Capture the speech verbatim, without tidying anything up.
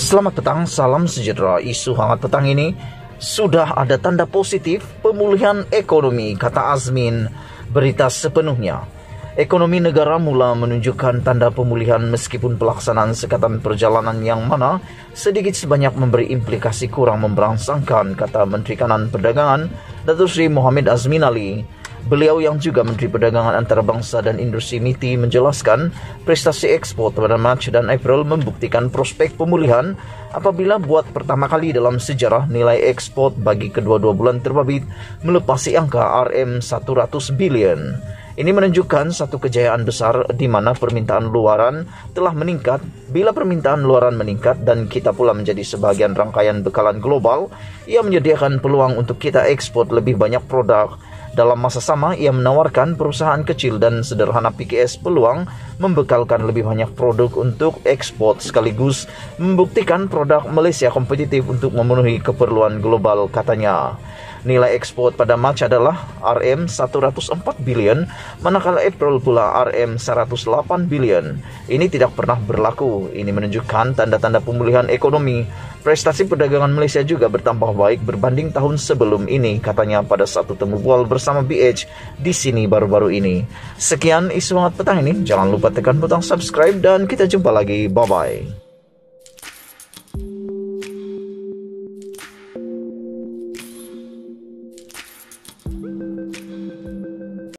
Selamat petang, salam sejahtera. Isu hangat petang ini, sudah ada tanda positif pemulihan ekonomi, kata Azmin. Berita sepenuhnya. Ekonomi negara mula menunjukkan tanda pemulihan meskipun pelaksanaan sekatan perjalanan yang mana sedikit sebanyak memberi implikasi kurang memberangsangkan, kata Menteri Kanan Perdagangan Datuk Seri Mohammed Azmin Ali. Beliau yang juga Menteri Perdagangan Antarabangsa dan Industri M I T I menjelaskan prestasi ekspor pada Mac dan April membuktikan prospek pemulihan apabila buat pertama kali dalam sejarah nilai ekspor bagi kedua-dua bulan terbabit melepasi angka R M seratus bilion. Ini menunjukkan satu kejayaan besar di mana permintaan luaran telah meningkat. Bila permintaan luaran meningkat dan kita pula menjadi sebahagian rangkaian bekalan global, ia menyediakan peluang untuk kita ekspor lebih banyak produk. Dalam masa sama, ia menawarkan perusahaan kecil dan sederhana P K S peluang membekalkan lebih banyak produk untuk ekspor sekaligus membuktikan produk Malaysia kompetitif untuk memenuhi keperluan global, katanya. Nilai ekspor pada Mac adalah R M seratus empat bilion, manakala April pula R M seratus lapan bilion. Ini tidak pernah berlaku. Ini menunjukkan tanda-tanda pemulihan ekonomi. Prestasi perdagangan Malaysia juga bertambah baik berbanding tahun sebelum ini, katanya pada satu temu bual bersama B H di sini baru-baru ini. Sekian isu hangat petang ini. Jangan lupa tekan butang subscribe dan kita jumpa lagi. Bye-bye.